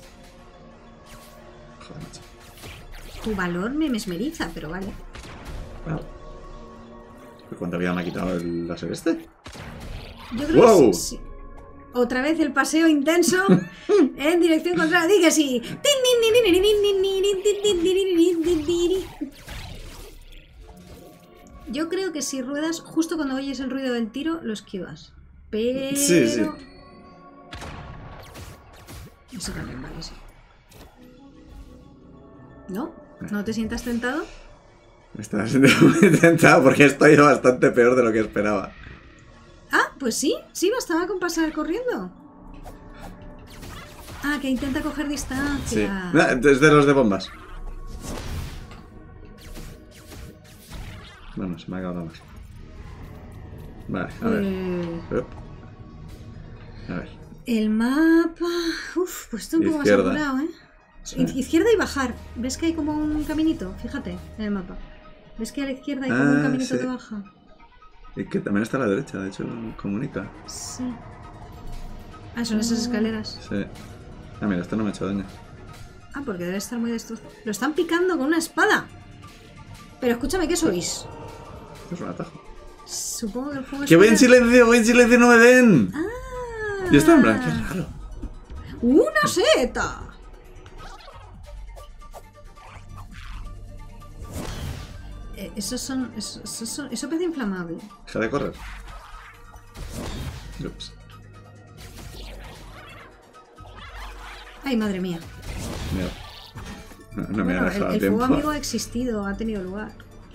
S1: Joder, macho.
S2: Tu valor me mesmeriza, pero vale.
S1: Wow. ¿Cuánta vida me ha quitado el láser este?
S2: Yo creo
S1: ¡Wow!
S2: que sí, sí. Otra vez el paseo intenso en dirección contraria. Di que sí. Yo creo que si ruedas, justo cuando oyes el ruido del tiro, lo esquivas. Pero...
S1: Sí, sí.
S2: Eso también vale, sí. ¿No? ¿No te sientas tentado?
S1: Me estaba sintiendo muy tentado porque esto ha ido bastante peor de lo que esperaba.
S2: Ah, pues sí, sí, bastaba con pasar corriendo. Ah, que intenta coger
S1: Sí.
S2: distancia.
S1: Ah, es de los de bombas. Bueno, se me ha acabado la magia. Vale, a ver.
S2: Eh,
S1: Up. A ver.
S2: el mapa... Uf, pues está un poco
S1: Izquierda.
S2: más apurado, ¿eh?
S1: Sí.
S2: Iz- Izquierda y bajar. ¿Ves que hay como un caminito? Fíjate en el mapa. ¿Ves que a la izquierda hay como un
S1: Ah,
S2: caminito
S1: sí.
S2: que baja?
S1: Y que también está a la derecha, de hecho, comunica.
S2: Sí. Ah, son esas escaleras.
S1: Sí. Ah, mira, esto no me ha hecho daño.
S2: Ah, porque debe estar muy destrozado. Lo están picando con una espada. Pero escúchame, ¿qué sois?
S1: Esto es un atajo.
S2: Supongo que el fuego es...
S1: ¡Que voy en
S2: para-
S1: silencio! ¡Voy en silencio! ¡No me den!
S2: Ah.
S1: Y está en blanco, qué raro.
S2: ¡Una seta! Eh, esos son... Eso, eso, son- eso parece inflamable.
S1: Deja de correr. Ups.
S2: Ay, madre mía.
S1: Mira. No, no me ha
S2: Bueno, el,
S1: dejado
S2: el
S1: tiempo.
S2: fuego amigo ha existido, ha tenido lugar.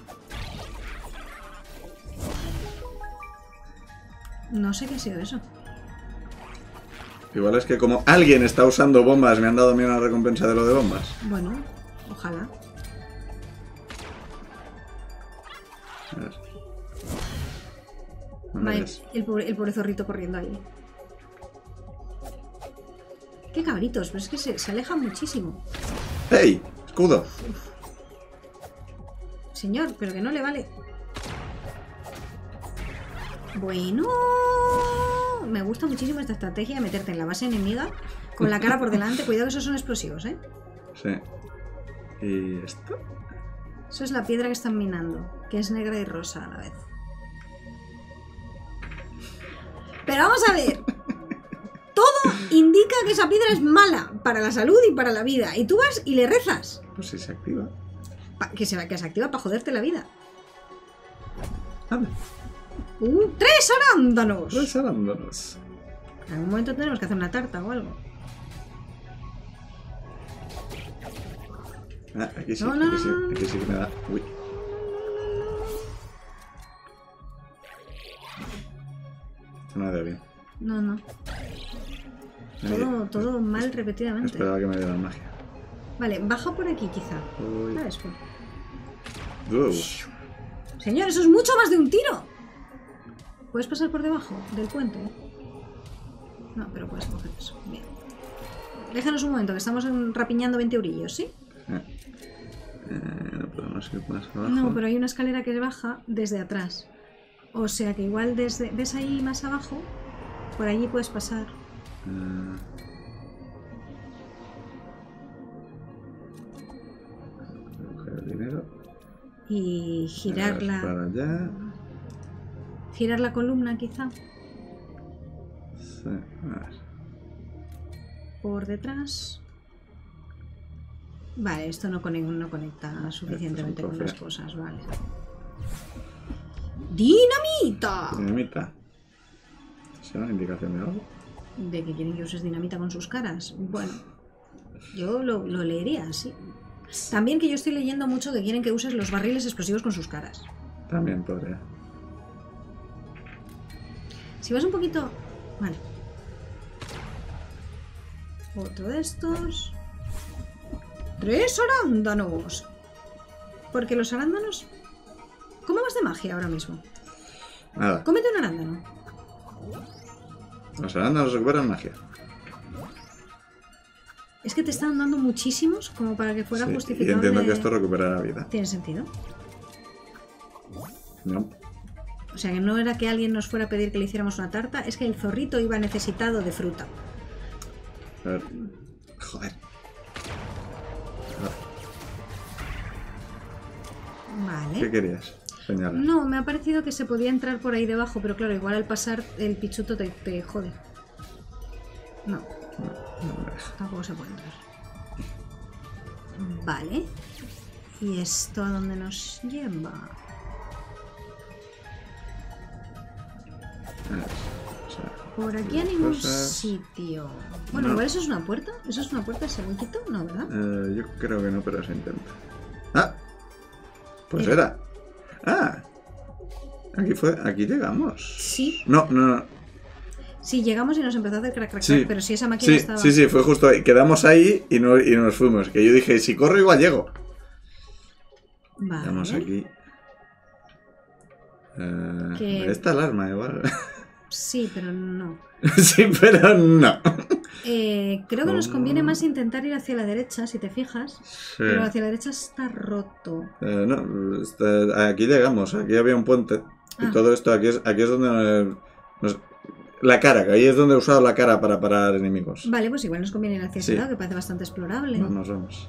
S2: No sé qué ha sido eso.
S1: Igual es que como alguien está usando bombas, me han dado a mí una recompensa de lo de bombas.
S2: Bueno, ojalá.
S1: A ver. No me
S2: Vale,
S1: des.
S2: el pobre, el pobre zorrito corriendo ahí. Qué cabritos, pero es que se, se alejan muchísimo.
S1: ¡Ey! ¡Escudo!
S2: Señor, pero que no le vale. Bueno, me gusta muchísimo esta estrategia de meterte en la base enemiga con la cara por delante. Cuidado que esos son explosivos, ¿eh?
S1: Sí. ¿Y esto?
S2: Eso es la piedra que están minando, que es negra y rosa a la vez. Pero vamos a ver. Todo indica que esa piedra es mala para la salud y para la vida. Y tú vas y le rezas.
S1: Pues si se activa.
S2: Pa- que, se, que se activa para joderte la vida.
S1: Anda.
S2: ¡Uh! ¡Tres arándanos!
S1: Tres arándanos.
S2: En algún momento tenemos que hacer una tarta o algo.
S1: Ah, aquí sí,
S2: No, no,
S1: aquí sí,
S2: no, no,
S1: aquí sí que me da. Uy. Esto no me da bien.
S2: No, no. Todo, todo mal repetidamente.
S1: Esperaba que me dieran magia.
S2: Vale, baja por aquí quizá.
S1: Uy.
S2: ¿Sabes? Pues-
S1: Uh.
S2: Señor, eso es mucho más de un tiro. ¿Puedes pasar por debajo del puente? No, pero puedes coger eso. Bien. Déjanos un momento, que estamos en- rapiñando veinte eurillos, ¿sí?
S1: Eh, eh, no podemos ir más abajo.
S2: No, pero hay una escalera que baja desde atrás. O sea que igual desde... ¿Ves ahí más abajo? Por allí puedes pasar.
S1: Eh, coger el dinero.
S2: Y girar
S1: Eh,
S2: la...
S1: Para allá.
S2: Girar la columna quizá.
S1: Sí, a ver.
S2: Por detrás. Vale, esto no, conec- no conecta suficientemente con
S1: cofre.
S2: las cosas, vale. ¡Dinamita!
S1: Dinamita. ¿Es una indicación de algo?
S2: ¿De que quieren que uses dinamita con sus caras? Bueno, yo lo, lo leería así. También que yo estoy leyendo mucho que quieren que uses los barriles explosivos con sus caras.
S1: También podría.
S2: Si vas un poquito... Vale. Otro de estos. ¡Tres arándanos! Porque los arándanos... ¿Cómo vas de magia ahora mismo?
S1: Nada.
S2: Cómete un arándano.
S1: Los arándanos recuperan magia.
S2: Es que te están dando muchísimos como para que fuera
S1: Sí, y
S2: justificable.
S1: entiendo que esto recuperará vida.
S2: ¿Tiene sentido?
S1: No.
S2: O sea, que no era que alguien nos fuera a pedir que le hiciéramos una tarta, es que el zorrito iba necesitado de fruta.
S1: A ver. Joder.
S2: Vale.
S1: ¿Qué querías? Señalar.
S2: No, me ha parecido que se podía entrar por ahí debajo, pero claro, igual al pasar el pichuto te, te jode. No,
S1: No, no me deja.
S2: tampoco se puede entrar. Vale. ¿Y esto a dónde nos lleva? Por aquí hay ningún
S1: Cosas.
S2: sitio. Bueno,
S1: No.
S2: igual eso es una puerta. ¿Eso es una puerta ese huequito? No, ¿verdad?
S1: Eh, yo creo que no, pero se intenta. ¡Ah! Pues
S2: Era.
S1: era. ¡Ah! Aquí fue. Aquí llegamos.
S2: Sí.
S1: No, no, no.
S2: Sí, llegamos y nos empezó a hacer crack, crack,
S1: Sí.
S2: crack, pero si esa máquina
S1: Sí,
S2: estaba...
S1: sí, sí, fue justo ahí. Quedamos ahí y, no, y nos fuimos. Que yo dije, si corro igual llego.
S2: Vale.
S1: Estamos aquí. Eh,
S2: Que-
S1: Esta alarma igual.
S2: Sí, pero no.
S1: Sí, pero no.
S2: Eh, creo que nos
S1: ¿Cómo?
S2: conviene más intentar ir hacia la derecha, si te fijas.
S1: Sí.
S2: Pero hacia la derecha está roto.
S1: Eh, no, está- aquí llegamos. Aquí había un puente. Y
S2: Ah.
S1: todo esto aquí es, aquí es donde... eh, nos- la cara, que ahí es donde he usado la cara para parar enemigos.
S2: Vale, pues igual nos conviene ir hacia ese
S1: Sí.
S2: lado, que parece bastante explorable.
S1: Vamos, vamos.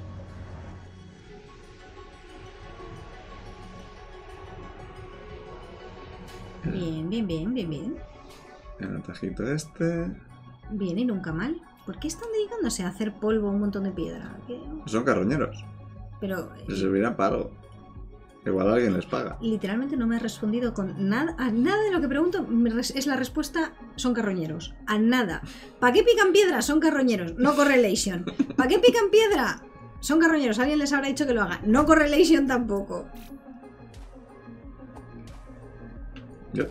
S2: Bien, bien, bien, bien, bien.
S1: El atajito este.
S2: Bien y nunca mal. ¿Por qué están dedicándose a hacer polvo un montón de piedra? ¿Qué?
S1: Son carroñeros.
S2: Pero
S1: Les
S2: eh,
S1: servirá para algo. Igual alguien les paga.
S2: literalmente no me ha respondido con nada. A nada de lo que pregunto me res- es la respuesta: son carroñeros. A nada. ¿Para qué pican piedra? Son carroñeros. No correlation. ¿Para qué pican piedra? Son carroñeros. Alguien les habrá dicho que lo haga. No correlation tampoco.
S1: Yo.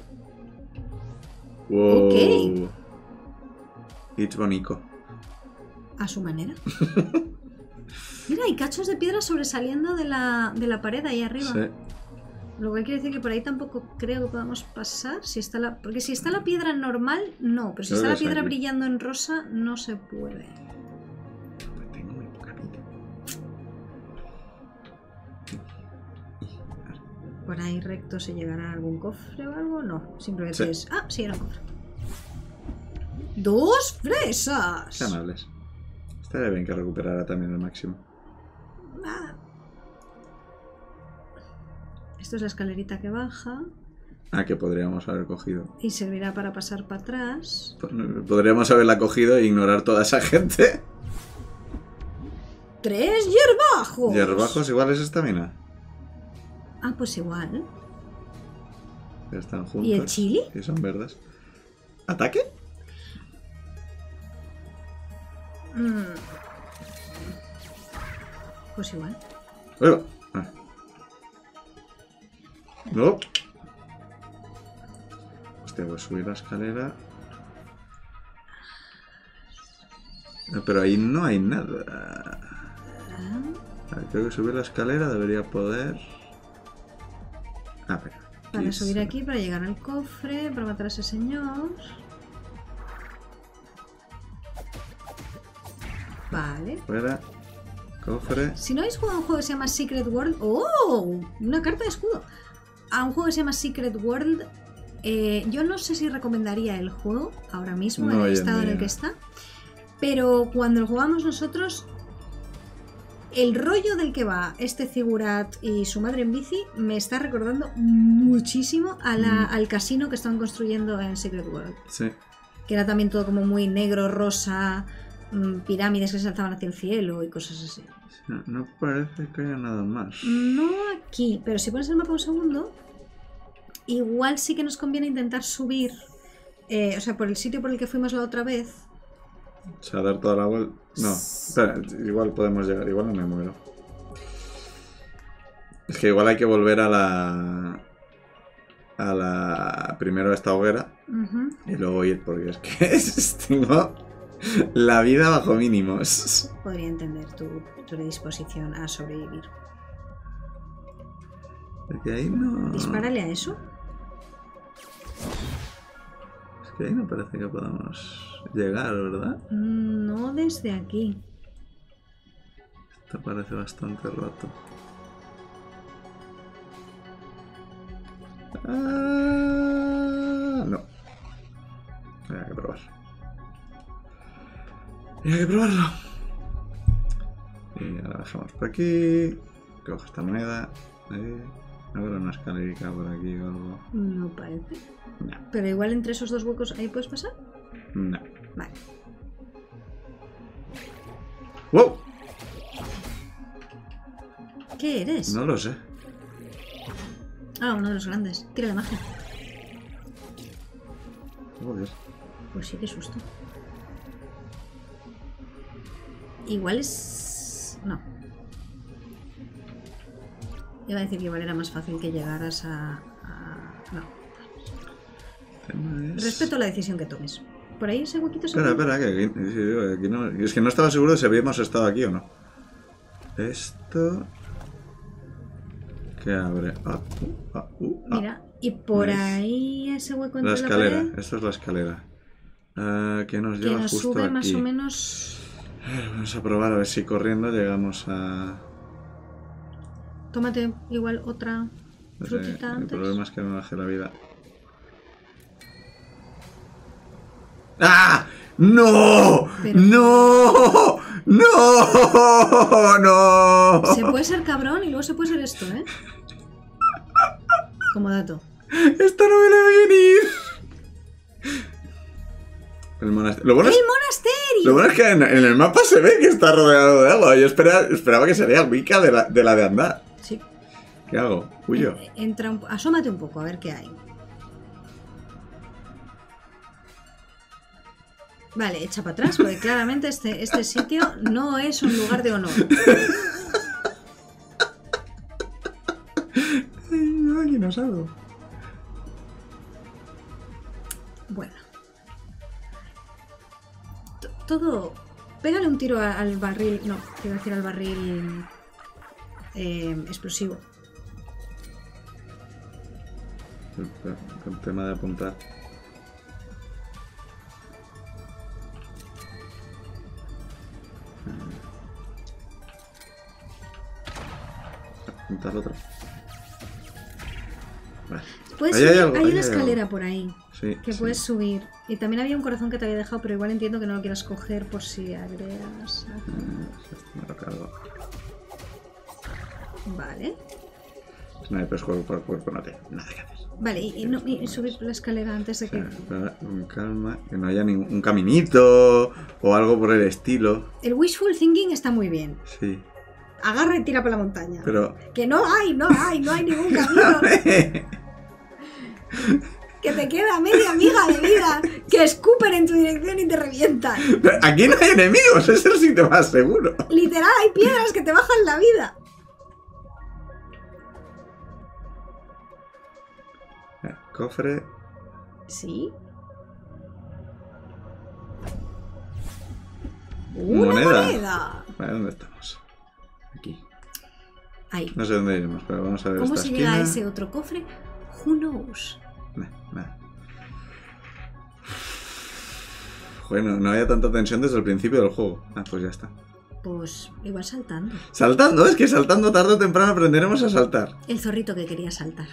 S1: Wow.
S2: Ok.
S1: It's bonito.
S2: A su manera. Mira, hay cachos de piedra sobresaliendo de la, de la pared ahí arriba.
S1: Sí.
S2: Lo cual quiere decir que por ahí tampoco creo que podamos pasar. Si está la, porque si está la piedra normal, no. Pero si
S1: Creo
S2: está
S1: que
S2: la
S1: es
S2: piedra
S1: aquí.
S2: brillando en rosa, no se puede.
S1: Tengo muy poca vida.
S2: Por ahí recto se llegará a algún cofre o algo. No, simplemente
S1: Sí.
S2: es... Ah, sí, era un cofre. ¡Dos fresas!
S1: Sean amables. Estaría bien que recuperara también el máximo.
S2: Ah. Esto es la escalerita que baja
S1: Ah, que podríamos haber cogido.
S2: y servirá para pasar para atrás.
S1: Podríamos haberla cogido e ignorar toda esa gente.
S2: ¡Tres hierbajos!
S1: Hierbajos igual es estamina.
S2: Ah, pues igual.
S1: Que están juntos.
S2: ¿Y el chili?
S1: Y son verdes. ¿Ataque?
S2: Mm. Pues igual.
S1: Ahí va. Ah. No. Hostia, pues subir la escalera. Eh, Pero ahí no hay nada.
S2: Ah,
S1: A ver, creo que subir la escalera debería poder... Ah, pero...
S2: para
S1: aquí
S2: subir
S1: sí.
S2: aquí, para llegar al cofre, para matar a ese señor. Vale.
S1: Fuera. Cofre.
S2: Si no habéis jugado a un juego que se llama Secret World... ¡Oh! Una carta de escudo. A un juego que se llama Secret World... eh, yo no sé si recomendaría el juego ahora mismo,
S1: No
S2: en
S1: hoy
S2: el
S1: en
S2: estado en el
S1: día.
S2: que está. Pero cuando lo jugamos nosotros... El rollo del que va este Zigurat y su madre en bici me está recordando muchísimo a la-
S1: Mm.
S2: al casino que estaban construyendo en Secret World.
S1: Sí.
S2: Que era también todo como muy negro, rosa, mm, pirámides que se alzaban hacia el cielo y cosas así.
S1: No, no parece que haya nada más.
S2: No aquí, pero si pones el mapa un segundo, igual sí que nos conviene intentar subir, eh, o sea, por el sitio por el que fuimos la otra vez.
S1: O sea, dar toda la vuelta... No, espera, igual podemos llegar, igual no me muero. Es que igual hay que volver a la... A la... Primero a esta hoguera
S2: Ujú.
S1: y luego ir, porque es que es- tengo la vida bajo mínimos.
S2: Podría entender tu, tu predisposición a sobrevivir.
S1: Porque ahí no...
S2: Dispárale a eso.
S1: Es que ahí no parece que podamos llegar, ¿verdad?
S2: No desde aquí.
S1: Esto parece bastante roto. Ah, no. Hay que probar. Hay que probarlo. Y ahora bajamos por aquí. Cojo esta moneda. Ahí. Habrá una escalerita por aquí o algo.
S2: No parece.
S1: No.
S2: Pero igual entre esos dos huecos ahí puedes pasar.
S1: No.
S2: Vale.
S1: ¡Wow!
S2: ¿Qué eres?
S1: No lo sé.
S2: Ah, uno de los grandes. Tira de magia.
S1: Joder.
S2: Pues sí, qué susto. Igual es... No. Iba a decir que igual era más fácil que llegaras a... a... No.
S1: Es...
S2: Respeto la decisión que tomes. ¿Por ahí ese huequito se
S1: Espera,
S2: ve?
S1: espera, que aquí, sí, digo, aquí no... Es que no estaba seguro de si habíamos estado aquí o no. Esto... ¿Qué abre? Ah, uh, ah, uh, ah.
S2: Mira, y por
S1: ¿Ves?
S2: ahí ese hueco entre
S1: La
S2: la,
S1: escalera,
S2: pared
S1: esta es la escalera. Uh, que nos
S2: que
S1: lleva
S2: nos
S1: justo
S2: sube
S1: aquí.
S2: más o menos...
S1: A ver, vamos a probar a ver si corriendo llegamos a...
S2: Tómate igual otra
S1: No sé,
S2: frutita
S1: el
S2: antes.
S1: problema es que me bajé la vida. ¡Ah! ¡No!
S2: Pero-
S1: ¡No! ¡No! ¡No!
S2: Se puede ser cabrón y luego se puede ser esto, ¿eh? Como dato.
S1: Esto no me lo voy a venir. El monasterio. Lo bueno,
S2: ¡El
S1: es,
S2: monasterio!
S1: lo bueno es que en, en el mapa se ve que está rodeado de agua. Yo esperaba, esperaba que sería Wicca de la, de la de andar.
S2: Sí.
S1: ¿Qué hago? Huyo.
S2: En- Entra un... Asómate un poco a ver qué hay. Vale, echa para atrás, porque claramente este, este sitio no es un lugar de honor.
S1: No, aquí no salgo.
S2: Bueno. T- Todo... Pégale un tiro a- al barril... No, quiero decir al barril... eh, explosivo.
S1: El, el tema de apuntar. Apuntar otro. Vale.
S2: Puedes
S1: Ahí hay
S2: subir-
S1: algo,
S2: hay
S1: ahí
S2: una
S1: hay
S2: escalera
S1: algo.
S2: por ahí
S1: Sí,
S2: que
S1: sí.
S2: puedes subir. Y también había un corazón que te había dejado, pero igual entiendo que no lo quieras coger por si agregas.
S1: Mm, esto me lo cargo.
S2: Vale.
S1: Snipers cuerpo a cuerpo, no tiene nada que hacer.
S2: Vale, y, y no- y subir la escalera antes de
S1: O sea,
S2: que...
S1: espera, con calma, que no haya ningún un caminito o algo por el estilo.
S2: El wishful thinking está muy bien.
S1: Sí,
S2: Agarra y tira por la montaña.
S1: pero...
S2: Que no hay, no hay, no hay ningún camino. Que te queda media miga de vida. Que escupen en tu dirección y te revientan.
S1: Aquí no hay enemigos, es el sitio más seguro.
S2: Literal, hay piedras que te bajan la vida.
S1: Eh, Cofre.
S2: Sí. ¡Una
S1: Moneda.
S2: moneda!
S1: Vale, ¿dónde estamos? Aquí.
S2: Ahí.
S1: No sé dónde iremos, pero vamos a ver
S2: ¿Cómo
S1: esta
S2: se
S1: esquina.
S2: llega a ese otro cofre? Who knows?
S1: Nah, nada. Joder, no, no había tanta tensión desde el principio del juego. Ah, pues ya está.
S2: Pues igual saltando.
S1: Saltando, es que saltando tarde o temprano aprenderemos a saltar.
S2: El zorrito que quería saltar.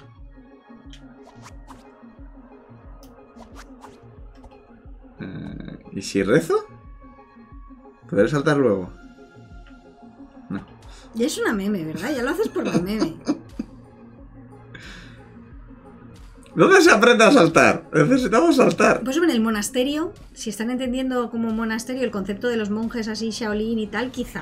S1: Eh, ¿Y si rezo? ¿Podré saltar luego? No.
S2: Ya es una meme, ¿verdad? Ya lo haces por la meme.
S1: ¿Dónde se aprende a saltar? Necesitamos saltar.
S2: Pues en el monasterio, si están entendiendo como monasterio el concepto de los monjes así, Shaolin y tal, quizá.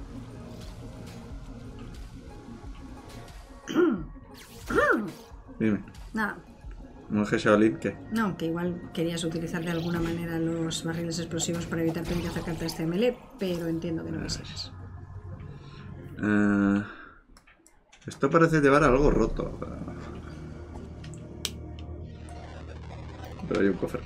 S1: Dime.
S2: Nada,
S1: ¿Monje Shaolin qué?
S2: no, que igual querías utilizar de alguna manera los barriles explosivos para evitar tener que acercarte a este melee, pero entiendo que no quisieras.
S1: Eh, esto parece llevar algo roto. Pero hay un cofre.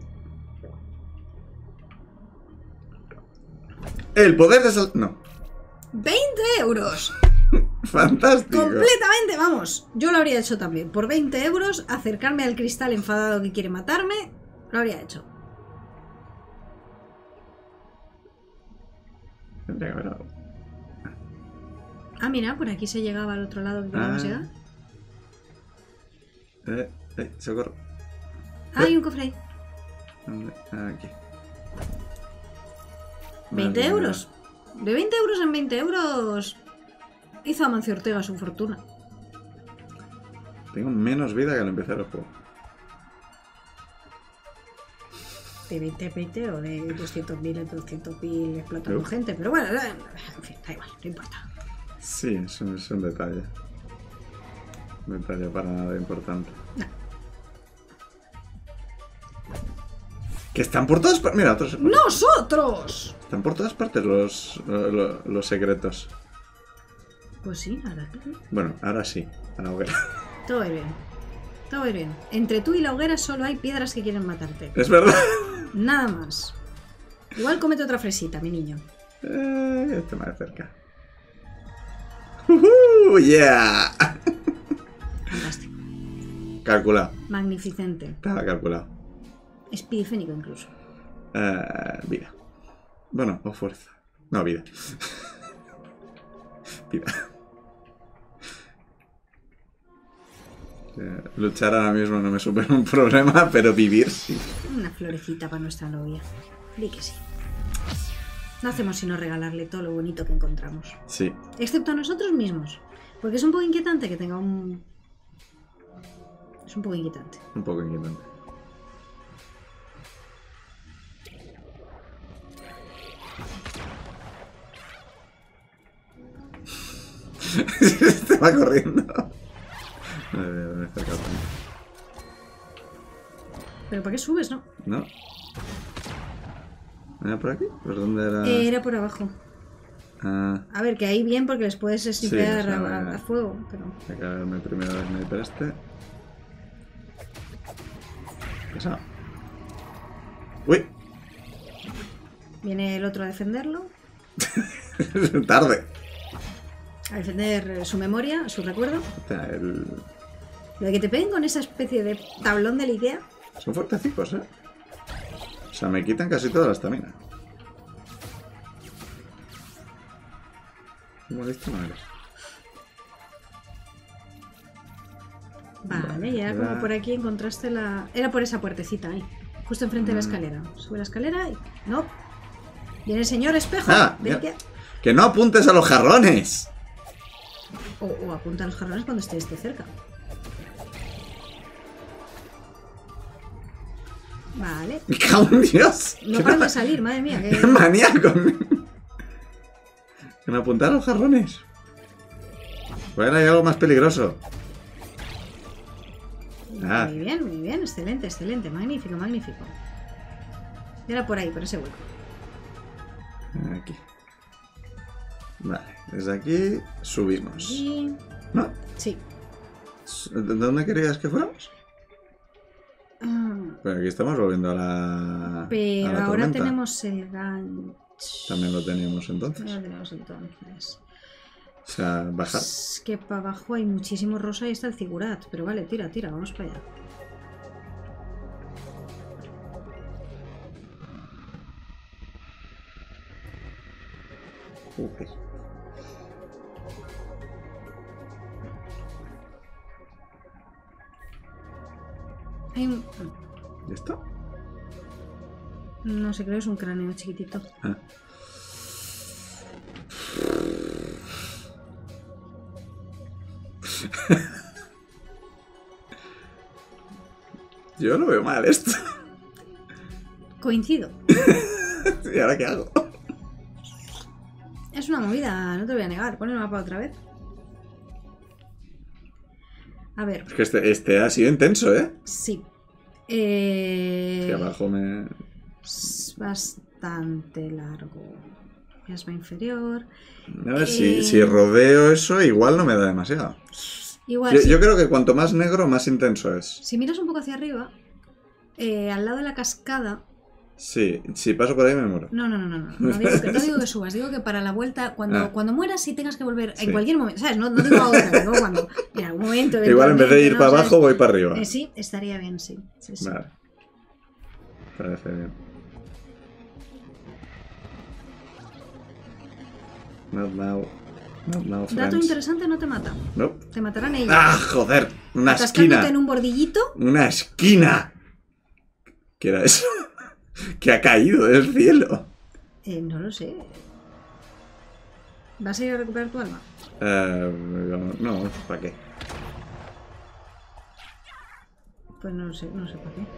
S1: El poder de saltar. No.
S2: ¡veinte euros!
S1: Fantástico.
S2: Completamente, vamos. Yo lo habría hecho también. Por veinte euros, acercarme al cristal enfadado que quiere matarme, lo habría hecho.
S1: Tendría que haber algo.
S2: Ah, mira, por aquí se llegaba al otro lado que queríamos
S1: Ah.
S2: llegar.
S1: Eh, eh, socorro.
S2: Ah, hay un cofre ahí.
S1: ¿Dónde? Ah, aquí.
S2: veinte
S1: Vale,
S2: euros. De veinte euros en veinte euros hizo Amancio Ortega su fortuna.
S1: Tengo menos vida que al empezar el juego.
S2: De veinte a veinte o de doscientos mil a doscientos mil explotando
S1: Uf.
S2: gente. Pero bueno, eh, en fin, da igual, no importa.
S1: Sí, es un, es un detalle. Un detalle para nada importante.
S2: No.
S1: Que están por todas partes. Mira, otros.
S2: ¡Nosotros!
S1: Están por todas partes los, los, los secretos.
S2: Pues sí, ahora sí.
S1: Bueno, ahora sí. A la hoguera.
S2: Todo va bien. Todo va bien. Entre tú y la hoguera solo hay piedras que quieren matarte.
S1: Es verdad.
S2: Nada más. Igual cómete otra fresita, mi niño.
S1: Eh, este más de cerca. Uh, ¡Yeah!
S2: Fantástico.
S1: Calculado.
S2: Magnificente.
S1: Estaba calculado.
S2: Espidifénico incluso.
S1: Eh, vida. Bueno, o fuerza. No, vida. Vida. Eh, luchar ahora mismo no me supone un problema, pero vivir sí.
S2: Una florecita para nuestra novia. Di que sí. No hacemos sino regalarle todo lo bonito que encontramos.
S1: Sí.
S2: Excepto a nosotros mismos. Porque es un poco inquietante que tenga un... Es un poco inquietante.
S1: Un poco inquietante. Se va corriendo. Madre mía, me he acercado tanto.
S2: ¿Pero para qué subes, no?
S1: ¿No? ¿Era por aquí? ¿Por dónde era?
S2: Eh, era por abajo.
S1: Ah,
S2: A ver, que ahí bien porque les puedes snifear
S1: o sea,
S2: a,
S1: me-
S2: a fuego, pero...
S1: hay que verme primero el sniper este. Pesado. ¡Uy!
S2: Viene el otro a defenderlo.
S1: Tarde.
S2: A defender eh, su memoria, su recuerdo.
S1: O sea, el...
S2: Lo de que te peguen con esa especie de tablón del Ikea.
S1: Son fuertecicos, ¿eh? O sea, me quitan casi toda la estamina. Como listo no eres.
S2: Vale, y ahora como por aquí encontraste la... Era por esa puertecita ahí. Justo enfrente de la
S1: Mm.
S2: escalera. Sube la escalera y... No. Viene el señor espejo.
S1: Ah,
S2: del
S1: mira.
S2: Ikea.
S1: ¡Que no apuntes a los jarrones!
S2: O, o apunta a los jarrones cuando esté este cerca. Vale.
S1: ¡Me cago en Dios!
S2: No
S1: ¡Qué
S2: paran
S1: ma-
S2: de salir, madre mía.
S1: ¡Qué
S2: Que...
S1: maníaco! ¡Que no apuntar a los jarrones! Bueno, hay algo más peligroso. Ah.
S2: Muy bien, muy bien. Excelente, excelente. Magnífico, magnífico. Era por ahí, por ese hueco.
S1: Aquí. Vale, desde aquí subimos.
S2: Y...
S1: ¿No?
S2: Sí.
S1: ¿De dónde querías que fuéramos?
S2: Ah,
S1: Pues aquí estamos volviendo a la.
S2: pero
S1: a la
S2: ahora
S1: tormenta.
S2: tenemos el gancho.
S1: También lo teníamos entonces.
S2: No lo tenemos entonces.
S1: O sea, bajar.
S2: Es que para abajo hay muchísimo rosa y está el figurat. Pero vale, tira, tira, vamos para allá.
S1: Joder.
S2: Hay un...
S1: ¿Ya está?
S2: No sé, creo que es un cráneo chiquitito.
S1: Ah. Yo lo veo mal esto.
S2: Coincido.
S1: ¿Y ahora qué hago?
S2: Es una movida, no te voy a negar. Pon el mapa otra vez. A ver,
S1: Es que este, este ha sido intenso, ¿eh?
S2: sí. Eh...
S1: Que abajo me.
S2: Es bastante largo. Plasma inferior.
S1: A ver,
S2: Eh.
S1: si, si rodeo eso, igual no me da demasiado.
S2: Igual,
S1: Yo,
S2: si,
S1: yo creo que cuanto más negro, más intenso es.
S2: si miras un poco hacia arriba, eh, al lado de la cascada.
S1: Sí, si paso por ahí me muero.
S2: No, no, no, no, no. No digo que, no digo que subas, digo que para la vuelta, cuando,
S1: Ah.
S2: cuando mueras, sí tengas que volver
S1: Sí.
S2: en cualquier momento. ¿Sabes? No, no digo ahora, digo cuando. En algún momento.
S1: Igual en vez de ir
S2: eventualmente,
S1: para
S2: ¿no?
S1: abajo,
S2: ¿Sabes?
S1: voy para arriba.
S2: Eh, sí, estaría bien, sí. sí, sí.
S1: Vale. Parece bien. Not now. Not now,
S2: Dato
S1: friends.
S2: interesante, no te mata.
S1: Nope.
S2: Te matarán ellos.
S1: ¡Ah, joder! Una
S2: Atascándote
S1: esquina.
S2: en un bordillito.
S1: ¡Una esquina! ¿Qué era eso? Que ha caído del cielo.
S2: Eh, no lo sé. ¿Vas a ir a recuperar tu alma?
S1: Eh, no, ¿para qué?
S2: Pues no lo sé, no sé por qué.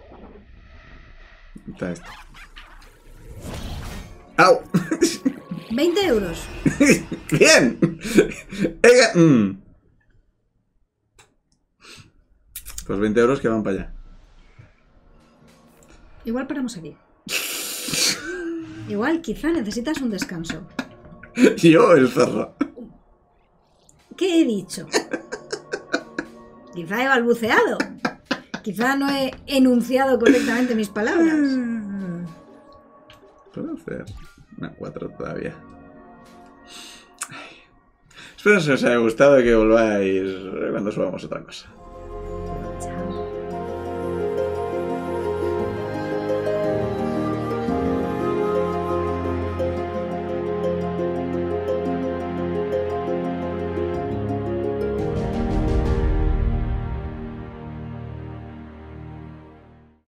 S1: Está esto. ¡Au!
S2: veinte euros.
S1: ¡Bien! Ega- mm. Pues veinte euros que van para allá.
S2: Igual paramos aquí. Igual, quizá necesitas un descanso.
S1: Yo, el zorro.
S2: ¿Qué he dicho? Quizá he balbuceado. Quizá no he enunciado correctamente mis palabras.
S1: Puedo hacer una cuatro todavía. Ay. Espero que os haya gustado y que volváis cuando subamos otra cosa.